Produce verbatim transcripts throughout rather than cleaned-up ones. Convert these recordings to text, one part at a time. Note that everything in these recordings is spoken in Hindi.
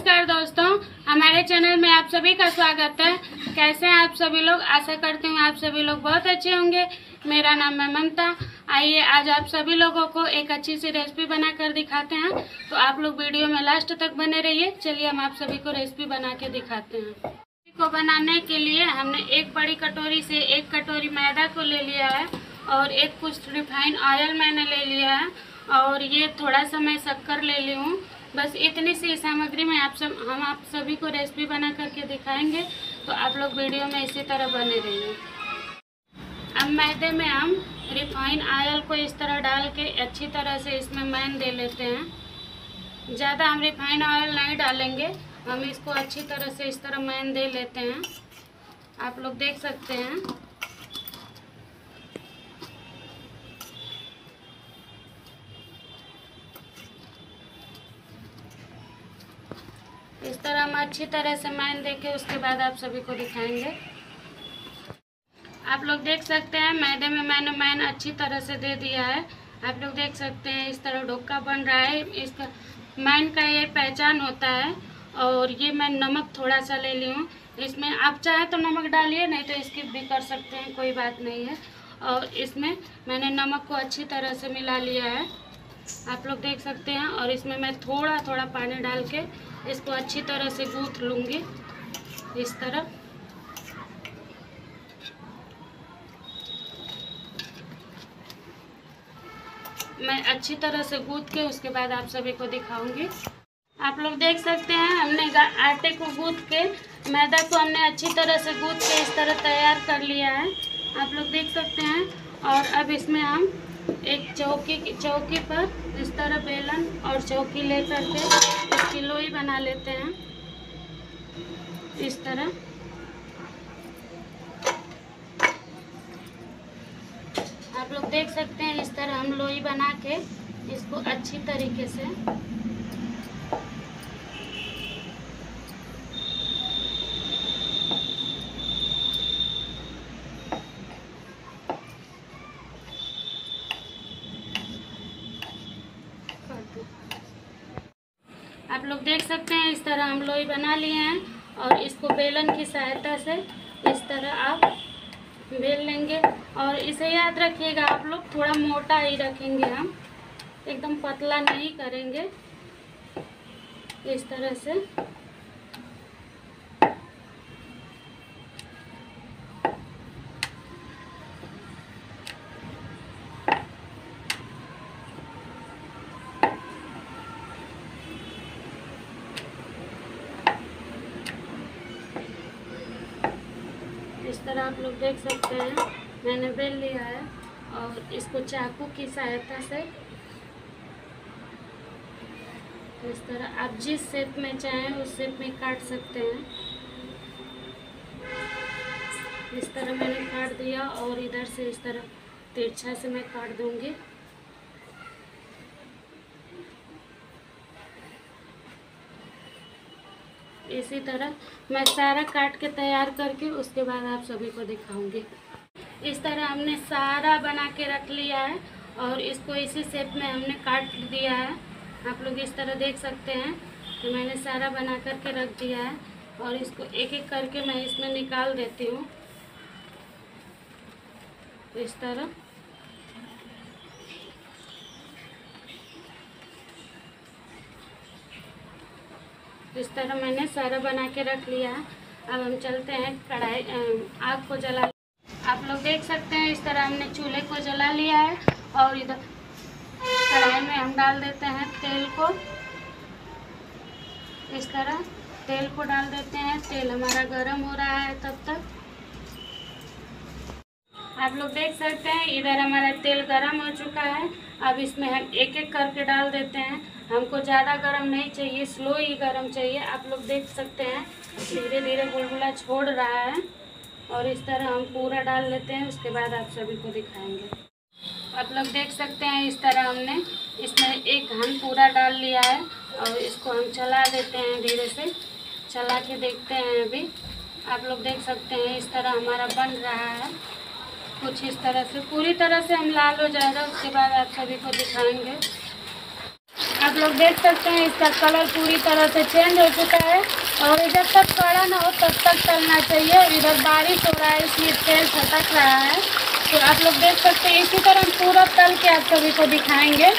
नमस्कार दोस्तों, हमारे चैनल में आप सभी का स्वागत है। कैसे हैं आप सभी लोग? आशा करती हूँ आप सभी लोग बहुत अच्छे होंगे। मेरा नाम है ममता। आइए आज आप सभी लोगों को एक अच्छी सी रेसिपी बनाकर दिखाते हैं, तो आप लोग वीडियो में लास्ट तक बने रहिए। चलिए हम आप सभी को रेसिपी बना के दिखाते हैं। रेसिपी को बनाने के लिए हमने एक बड़ी कटोरी से एक कटोरी मैदा को ले लिया है और एक कुछ रिफाइंड ऑयल मैंने ले लिया है और ये थोड़ा सा मैं शक्कर ले ली हूँ। बस इतनी सी सामग्री में आप सब हम आप सभी को रेसिपी बना करके दिखाएंगे, तो आप लोग वीडियो में इसी तरह बने रहिए। अब मैदे में हम रिफाइंड ऑयल को इस तरह डाल के अच्छी तरह से इसमें मैन दे लेते हैं। ज़्यादा हम रिफाइंड ऑयल नहीं डालेंगे, हम इसको अच्छी तरह से इस तरह मैन दे लेते हैं। आप लोग देख सकते हैं। इस तरह हम अच्छी तरह से मैन देके उसके बाद आप सभी को दिखाएंगे। आप लोग देख सकते हैं मैदे में मैंने मैन अच्छी तरह से दे दिया है। आप लोग देख सकते हैं इस तरह डोका बन रहा है। इसका मैन का ये पहचान होता है। और ये मैं नमक थोड़ा सा ले ली हूँ। इसमें आप चाहे तो नमक डालिए, नहीं तो स्किप भी कर सकते हैं, कोई बात नहीं है। और इसमें मैंने नमक को अच्छी तरह से मिला लिया है, आप लोग देख सकते हैं। और इसमें मैं थोड़ा थोड़ा पानी डाल के इसको अच्छी तरह से गूँथ लूँगी इस तरह। मैं अच्छी तरह से गूँथ के उसके बाद आप सभी को दिखाऊंगी। आप लोग देख सकते हैं हमने आटे को गूँथ के, मैदा को हमने अच्छी तरह से गूँथ के इस तरह तैयार कर लिया है, आप लोग देख सकते हैं। और अब इसमें हम एक चौकी चौकी पर इस तरह बेलन और चौकी ले करके इसकी लोई बना लेते हैं इस तरह। आप लोग देख सकते हैं इस तरह हम लोई बना के इसको अच्छी तरीके से आप लोग देख सकते हैं इस तरह हम लोई बना लिए हैं। और इसको बेलन की सहायता से इस तरह आप बेल लेंगे। और इसे याद रखिएगा आप लोग, थोड़ा मोटा ही रखेंगे, हम एकदम पतला नहीं करेंगे इस तरह से। इस तरह आप लोग देख सकते हैं मैंने बेल लिया है। और इसको चाकू की सहायता से इस तरह आप जिस शेप में चाहें उस शेप में काट सकते हैं। इस तरह मैंने काट दिया और इधर से इस तरह तिरछा से मैं काट दूंगी। इसी तरह मैं सारा काट के तैयार करके उसके बाद आप सभी को दिखाऊंगी। इस तरह हमने सारा बना के रख लिया है और इसको इसी शेप में हमने काट दिया है। आप लोग इस तरह देख सकते हैं कि मैंने सारा बना करके रख दिया है। और इसको एक एक करके मैं इसमें निकाल देती हूँ इस तरह। इस तरह मैंने सारा बना के रख लिया है। अब हम चलते हैं कढ़ाई, आग को जला। आप लोग देख सकते हैं इस तरह हमने चूल्हे को जला लिया है। और इधर कढ़ाई में हम डाल देते हैं तेल को। इस तरह तेल को डाल देते हैं। तेल हमारा गर्म हो रहा है तब तक। आप लोग देख सकते हैं इधर हमारा तेल गरम हो चुका है। अब इसमें हम एक एक करके डाल देते हैं। हमको ज़्यादा गरम नहीं चाहिए, स्लो ही गरम चाहिए। आप लोग देख सकते हैं धीरे धीरे बुलबुला छोड़ रहा है। और इस तरह हम पूरा डाल लेते हैं, उसके बाद आप सभी को दिखाएंगे। आप लोग देख सकते हैं इस तरह हमने इसमें एक घन पूरा डाल लिया है। और इसको हम चला देते हैं, धीरे से चला के देखते हैं। अभी आप लोग देख सकते हैं इस तरह हमारा बन रहा है कुछ इस तरह से। पूरी तरह से हम लाल हो जाएगा, उसके बाद आप सभी को दिखाएंगे। आप लोग देख सकते हैं इसका कलर पूरी तरह से चेंज हो चुका है और जब तक कड़ा ना हो तब तक तलना चाहिए। इधर बारिश हो रहा है इसलिए तेल छटक रहा है, तो आप लोग देख सकते हैं इसी तरह पूरा तल के आप सभी को दिखाएंगे।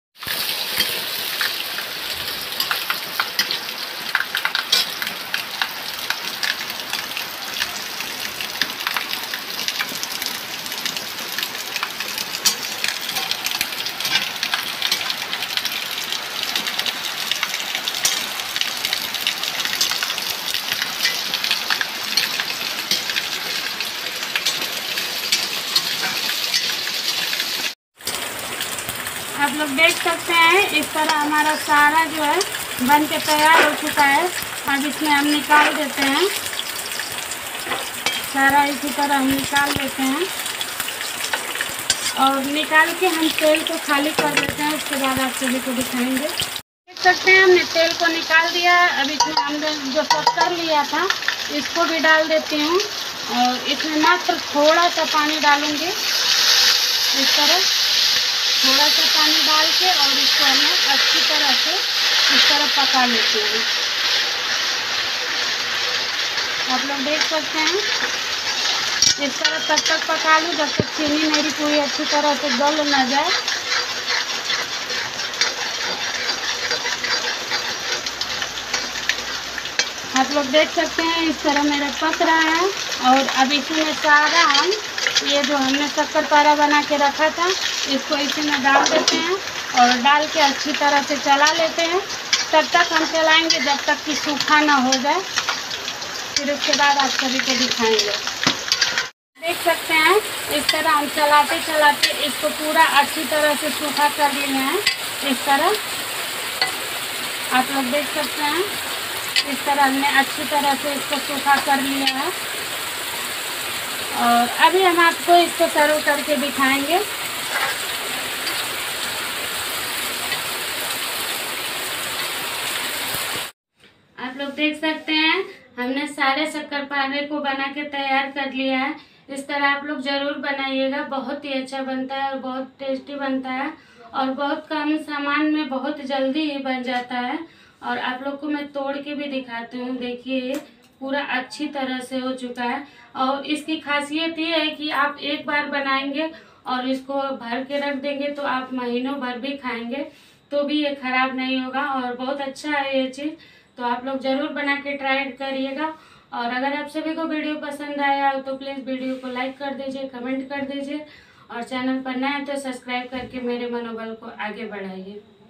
आप लोग देख सकते हैं इस तरह हमारा सारा जो है बन के तैयार हो चुका है। अब इसमें हम निकाल देते हैं, सारा इसी तरह हम निकाल लेते हैं और निकाल के हम तेल को खाली कर देते हैं। उसके बाद आप सभी को दिखाएंगे। देख सकते हैं हमने तेल को निकाल दिया है। अब इसमें हमने जो सब कर लिया था इसको भी डाल देती हूँ और इसमें मात्र थोड़ा सा पानी डालूँगी। इस तरह थोड़ा सा पानी डाल के और इसको हमें अच्छी तरह से इस तरह पका लेते हैं। आप लोग देख सकते हैं इस तरह तब तक पका लूँ जब तक चीनी मेरी पूरी अच्छी तरह से गल न जाए। आप लोग देख सकते हैं इस तरह मेरा पक रहा है और अब इसी में सारा हम ये जो हमने शक्कर पारा बना के रखा था इसको इसी में डाल देते हैं और डाल के अच्छी तरह से चला लेते हैं। तब तक हम चलाएंगे जब तक कि सूखा ना हो जाए, फिर उसके बाद आप सभी को दिखाएंगे। देख सकते हैं इस तरह हम चलाते चलाते इसको पूरा अच्छी तरह से सूखा कर लिए हैं। इस तरह आप लोग देख सकते हैं इस तरह हमने अच्छी तरह से इसको सूखा कर लिया है और अभी हम आपको इसको सर्व करके दिखाएंगे। आप लोग देख सकते हैं हमने सारे शक्करपारे को बना के तैयार कर लिया है। इस तरह आप लोग ज़रूर बनाइएगा, बहुत ही अच्छा बनता है और बहुत टेस्टी बनता है और बहुत कम सामान में बहुत जल्दी ही बन जाता है। और आप लोग को मैं तोड़ के भी दिखाती हूँ। देखिए पूरा अच्छी तरह से हो चुका है और इसकी खासियत ये है कि आप एक बार बनाएंगे और इसको भर के रख देंगे तो आप महीनों भर भी खाएंगे तो भी ये ख़राब नहीं होगा और बहुत अच्छा है ये चीज़। तो आप लोग ज़रूर बना के ट्राई करिएगा और अगर आप सभी को वीडियो पसंद आया हो तो प्लीज़ वीडियो को लाइक कर दीजिए, कमेंट कर दीजिए और चैनल पर नए हैं तो सब्सक्राइब करके मेरे मनोबल को आगे बढ़ाइए।